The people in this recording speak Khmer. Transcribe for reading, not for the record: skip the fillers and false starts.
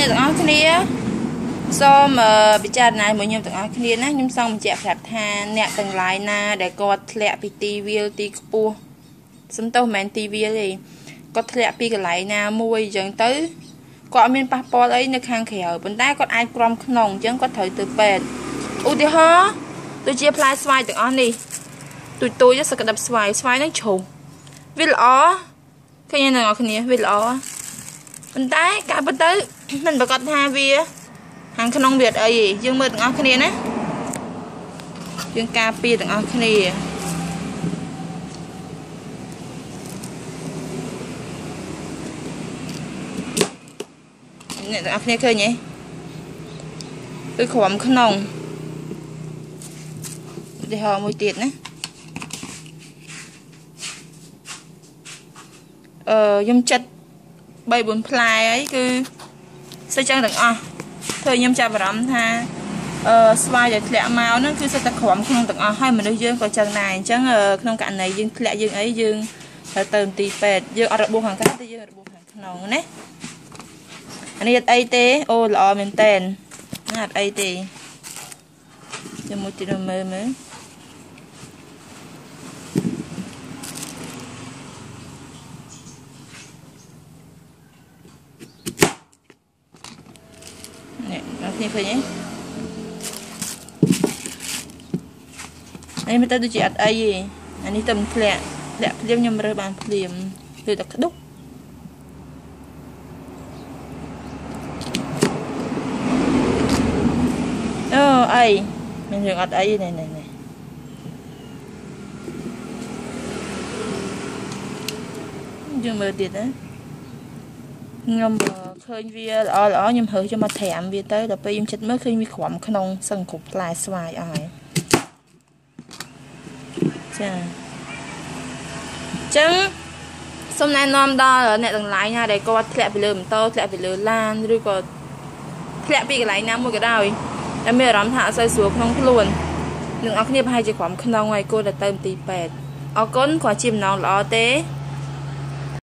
អ្នកទាំងអស់គ្នាសូមពិចារណាមួយខ្ញុំទាំងអស់គ្នាណាខ្ញុំសូមបញ្ជាក់ប្រាប់ថាអ្នកទាំងឡាយណាដែលគាត់ធ្លាក់ពីទីវាលទីខ្ពស់សំទោសមិនមែនទីវាលទេគាត់ធ្លាក់ពីកន្លែងណាមួយអញ្ចឹងទៅគាត់អត់មានប៉ះពាល់អីនៅខាងក្រៅប៉ុន្តែគាត់អាចក្រំក្នុងអញ្ចឹងគាត់ត្រូវទៅពេទ្យឧទាហរណ៍ដូចជាផ្លែស្វាយទាំងអស់នេះទូចសក្តិបស្វាយហ្នឹងជ្រុះវាល្អឃើញអ្នកទាំងអស់គ្នាវាល្អប៉ុន្តែការពិតទៅមិនប្រកាសថាវាខាងក្នុងវាអីទេយើងមើលទាំងអស់គ្នាណាយើងការពារទាំងអស់គ្នាអ្នកទាំងអស់គ្នាឃើញទេគឺក្រំក្នុងឧទាហរណ៍មួយទៀតណាខ្ញុំចិត្ត3-4ផ្លែអីគឺស្អីចឹងទាំងអស់ធ្វើខ្ញុំចាប់អារម្មណ៍ថាស្វាយដែលធ្លាក់មកហ្នឹងគឺសិតតែក្រំក្នុងទាំងអស់ហើយមនុស្សយើងក៏ចឹងដែរអញ្ចឹងក្នុងករណីយើងធ្លាក់យើងអីយើងត្រូវទៅមន្ទីរពេទ្យយើងអត់របួសខាងក្រៅទេយើងរបួសខាងក្នុងណាអានេះអត់អីទេអូល្អមែនតែនណាអត់អីទេចាំមួយទៀតមើលនេះអត់នេះឃើញទេនេះមិនទៅដូចជាអត់អីទេអានេះតែមិនធ្លាក់ភ្លាមខ្ញុំរើសបានភ្លាមដូចតែក្ដុកអូអីមិនយើងអត់អីនេះយើងមើលទៀតណាខ្ញុំឃើញវាល្អខ្ញុំហើខ្ញុំមកត្រាំវាទៅដល់ពេលខ្ញុំចិត្តមើលឃើញវាក្រំក្នុងសឹងគ្រប់ផ្លែស្វាយអស់ហើយចាអញ្ចឹងសូមណែនាំដល់អ្នកទាំងឡាយណាដែលគាត់ធ្លាក់ពីលើម៉ូតូធ្លាក់ពីលើឡានឬក៏ធ្លាក់ពីកន្លែងណាមួយក៏ដោយតែមានអារម្មណ៍ថាអត់សូវស្រួលក្នុងខ្លួននឹងអ្នកគ្នាប្រហែលជាក្រំក្នុងហើយគួរតែទៅមន្ទីរពេទ្យអរគុណគាត់ជាម្ដងល្អទេ